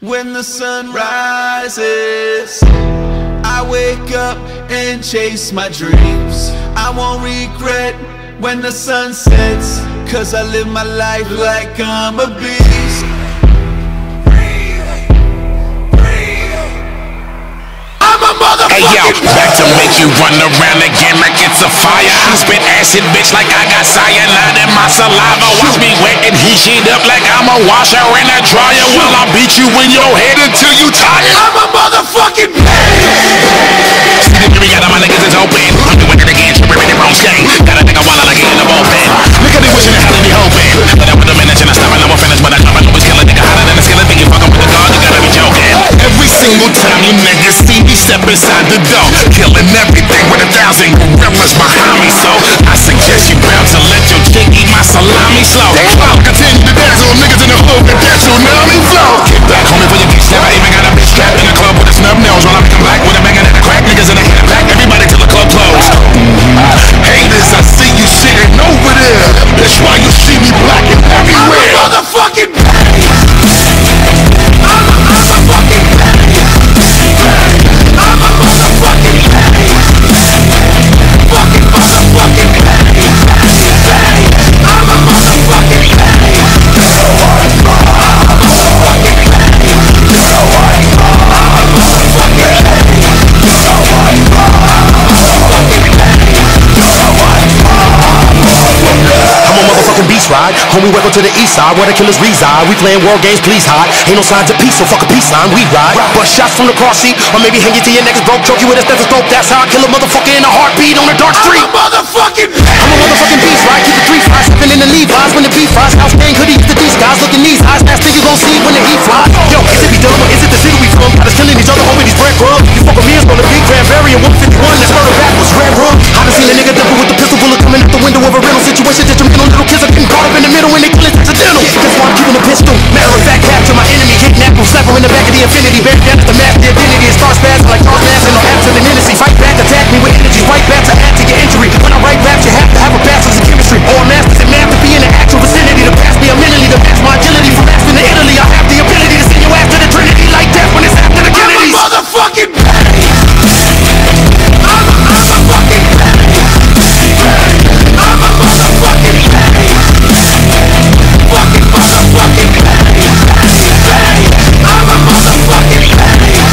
When the sun rises, I wake up and chase my dreams. I won't regret when the sun sets, 'cause I live my life like I'm a beast. Hey yo, back to make you run around again like it's a fire. I spit acid, bitch, like I got cyanide in my saliva. Watch me wet and heat shit up like I'm a washer in a dryer, while I beat you in your head until you tired. I'm a motherfucking beast. See the jury out of my niggas is open. I'm doing it again, tripping in the wrong stain. Gotta think I wanna like it in the bullpen. Nigga, they wishing they had me hoping. But I put them in and I stop and I'm finished. But I drop and always kill a nigga hotter than a skillet. Think you fucking with the dog, you gotta be joking. Every single time you niggas see me step inside the door, killing everything with 1,000 gorillas behind me. So I suggest you bounce and let your chick eat my salami slow. I'll continue to dance on niggas in the hood and that tsunami flow. Get back, homie, for your bitch snap. I even got a bitch strapped in the club with a snub nose. While I come back with a banging at the crack, niggas in the head back. Everybody till the club close. Haters, I see you sitting over there. That's why you see me black and everywhere. I'm a motherfucking beast. I'm a motherfucking beast. I'm a motherfucking beast. Fucking motherfucking beast. I'm a motherfucking beast. Beast ride, homie, welcome to the east side where the killers reside. We playing war games, please hide. Ain't no signs of peace, so fuck a peace sign. We ride, bust shots from the car seat, or maybe hang you to your next broke, choke you with a stethoscope. That's how I kill a motherfucker in a heartbeat on a dark street. I'm a motherfucking beast. I'm a motherfucking beast ride, keep it 3-5, stepping in the Levi's when the beat flies. House gang hoodies to these guys, looking these eyes. Last thing you gon' see when the heat flies. Yo, is it be dumb or is it the city we from? Got us killing each other over these breadcrumbs. You fuck with me, it's gonna be Cranberry and 151. That's murder backwards, red rum. I done seen a nigga double with the pistol bullet coming out the window of a rental situation. Detrimental little kids are getting caught up in the middle when they kill it accidental. That's why I'm keeping a pistol. Matter of fact, capture my enemy, kidnap him, slap him in the back of the infinity. Bear down at the map, the identity is star spasm like Charles Manson. No abs to the menacing. Fight back, attack me with energy. Right back to add to your injury. When I write raps, you have to have a bachelor's in chemistry or a master's in math to be in the actual vicinity. To pass me a mentally, to match my agility. From Aspen to Italy, I have the ability to send your ass to the Trinity like death when it's after the Kennedys. I'm a motherfucking beast. I'm a motherfucking beast. I'm a motherfucking beast. Fucking motherfucking beast. I'm a motherfucking beast.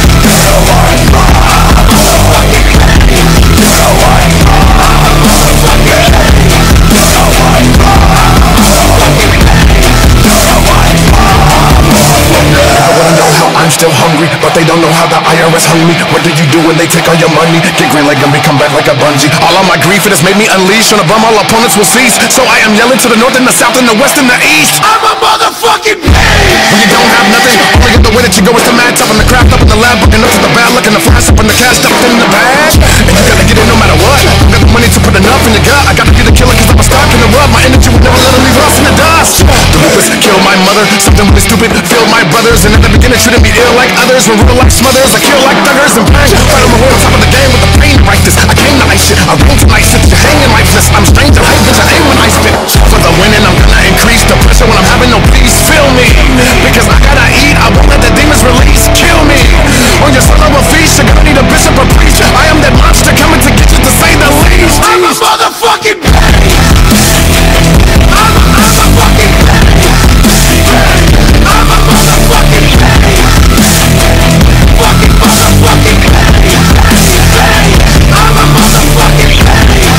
I'm still hungry, but they don't know how the IRS hung me. What do you do when they take all your money? Get green like Gumby, come back like a bungee. All of my grief, it has made me unleashed. On a bum, all opponents will cease. So I am yelling to the north and the south and the west and the east. I'm a motherfucking beast. When you don't have nothing, only the way that you go is to match up in the craft, up in the lab, looking up to the bad, looking to flash up in the cash, up in the bag. And you gotta get it no matter what. I got the money to put enough in the gut. I gotta get a killer cause I'm a stock in the rub. My energy would never let them leave us in the dust. The lupus killed my mother, something really stupid filled my brothers. And at the beginning treated me ill like others. When real life smothers, I kill like thuggers and bang. Right on my way on top of the game with the pain to write this. I came to ice shit, I roll tonight, sit you're hanging lifeless. I'm strange, I hate bitch, I aim when I spit. For the winning, I'm gonna increase the pressure when I'm having no peace. Feel me, because I gotta eat, I won't let the demons release. Kill me, on your son of a feast, you're gonna need a bishop or priest. I am that monster coming to get you to say the least. I'm a motherfucking beast. I'm a motherfucking beast. I'm a motherfucking beast. Fucking motherfucking beast. I'm a motherfucking beast.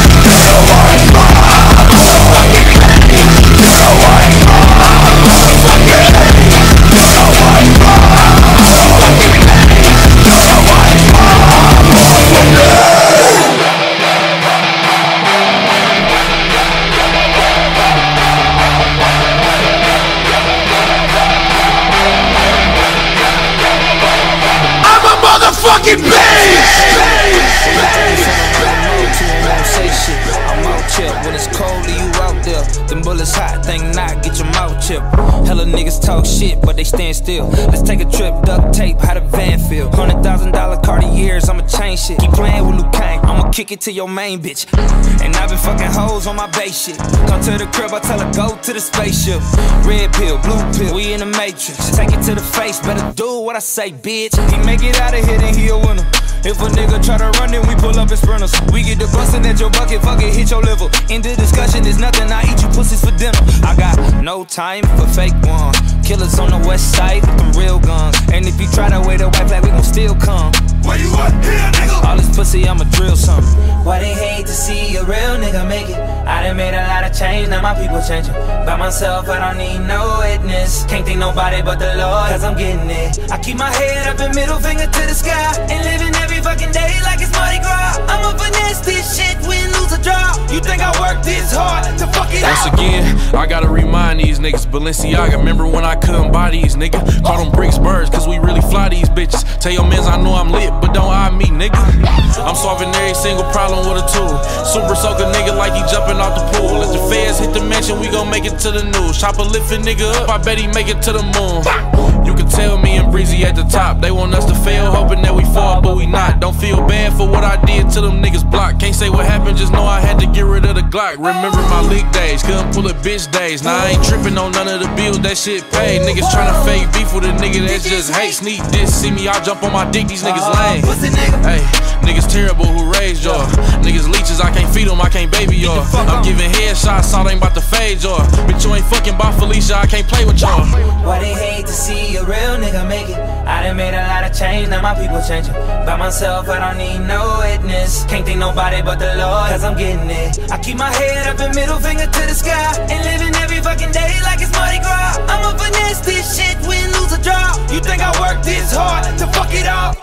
Fucking I'm out here when it's cold, you out there. Them bullets hot, think not, get your mouth checked. chip. Hella niggas talk shit, but they stand still. Let's take a trip, duct tape, how the van feel. $100,000 Cartiers, I'ma change shit. Keep playing with Luke Kang, I'ma kick it to your main bitch. And I've been fucking hoes on my base shit. Come to the crib, I tell her go to the spaceship. Red pill, blue pill, we in the matrix. Take it to the face, better do what I say, bitch. He make it out of here, then he a winner. If a nigga try to run, then we pull up in sprinters. We get the bustin' at your bucket, fuck it, hit your liver. In the discussion, there's nothing, I eat you pussies for dinner. I got no time for fake ones. Killers on the west side with them real guns. And if you try to wear the white flag, we gon' still come. Where you at here, nigga? All this pussy, I'ma drill something. Why they hate to see a real nigga make it? I done made a lot of change, now my people changing. By myself, I don't need no witness. Can't think nobody but the Lord, cause I'm getting it. I keep my head up and middle finger to the sky. And living every fucking day like it's Mardi Gras. I'ma finesse this shit, win, lose, or draw. You think I worked this hard to fuck it Once out? again, I gotta remind these niggas, Balenciaga. Remember when I couldn't buy these, nigga? Call them bricks birds, cause we really fly these bitches. Tell your mans I know I'm lit, but don't eye me, nigga. I'm solving every single problem with a tool. Super soaker nigga like he jumping off the pool. Let the feds hit the mansion, we gon' make it to the news. Chopper lifting nigga up, I bet he make it to the moon. You can tell me and Breezy at the top. They want us to fail, hoping that we fall, but we not. Don't feel bad for what I did to them niggas block. Can't say what happened, just know I had to get rid of the Glock. Remember my league days, couldn't pull a bitch days. Now I ain't tripping on none of the bills, that shit paid. Niggas tryna fake beef with a nigga that just hate. Sneak this, see me, I jump on my dick, these niggas lame. Hey, niggas terrible who raised y'all. Niggas leeches, I can't feed them, I can't baby y'all. I'm giving headshots, all they ain't about to fade y'all. Bitch, you ain't fucking by Felicia, I can't play with y'all. Why they hate to see a real nigga make it? I done made a lot of change, now my people changing. By myself, I don't need no witness. Can't think nobody but the Lord, cause I'm getting it. I keep my head up and middle finger to the sky. And living every fucking day like it's Mardi Gras. I'ma finesse this shit, win, lose, or draw. You think I worked this hard to fuck it all?